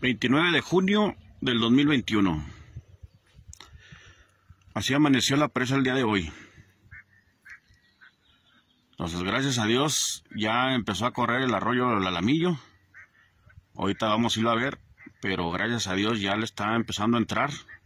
29 de junio del 2021. Así amaneció la presa el día de hoy. Entonces, gracias a Dios, ya empezó a correr el arroyo del Alamillo. Ahorita vamos a irlo a ver, pero gracias a Dios ya le está empezando a entrar.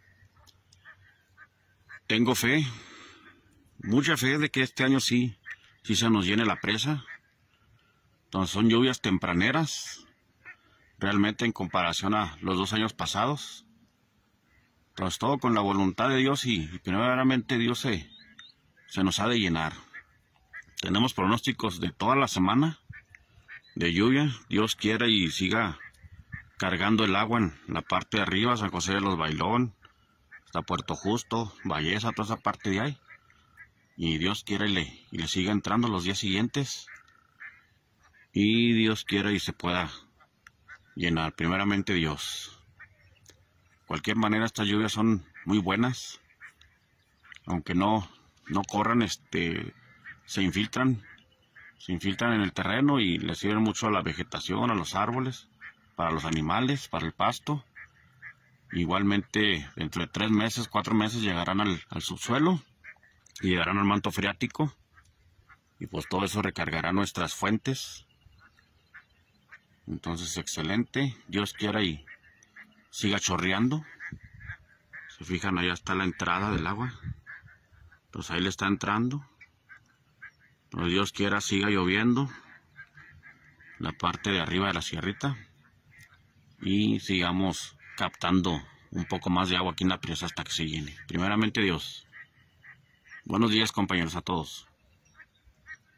Tengo fe, mucha fe de que este año sí se nos llene la presa. Entonces son lluvias tempraneras, realmente en comparación a los 2 años pasados. Entonces todo con la voluntad de Dios y primeramente Dios se nos ha de llenar. Tenemos pronósticos de toda la semana de lluvia. Dios quiera y siga cargando el agua en la parte de arriba, San José de los Bailón, hasta Puerto Justo, Valleza, toda esa parte de ahí. Y Dios quiera y le siga entrando los días siguientes. Y Dios quiera y se pueda llenar, primeramente Dios. De cualquier manera, estas lluvias son muy buenas. Aunque no corran, se infiltran en el terreno y le sirven mucho a la vegetación, a los árboles, para los animales, para el pasto. Igualmente, dentro de 3 meses, 4 meses llegarán al subsuelo y llegarán al manto freático. Y pues todo eso recargará nuestras fuentes. Entonces, excelente. Dios quiera y siga chorreando. Se fijan, allá está la entrada del agua. Entonces ahí le está entrando. Pero Dios quiera siga lloviendo la parte de arriba de la sierrita y sigamos captando un poco más de agua aquí en la presa hasta que se llene. Primeramente Dios. Buenos días, compañeros, a todos.